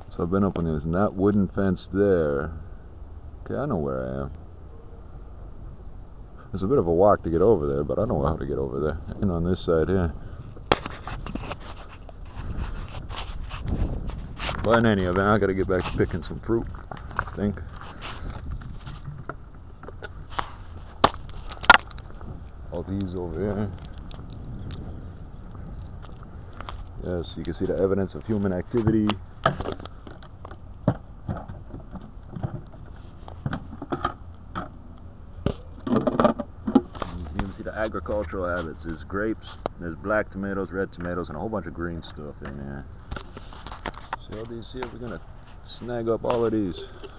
So I've been up on this, and that wooden fence there. Okay, I know where I am. It's a bit of a walk to get over there, but I know how to get over there. And on this side here. But in any event, I gotta get back to picking some fruit, I think. All these over here. Yes, you can see the evidence of human activity. You can see the agricultural habits. There's grapes, there's black tomatoes, red tomatoes, and a whole bunch of green stuff in there. See all these here? We're gonna snag up all of these.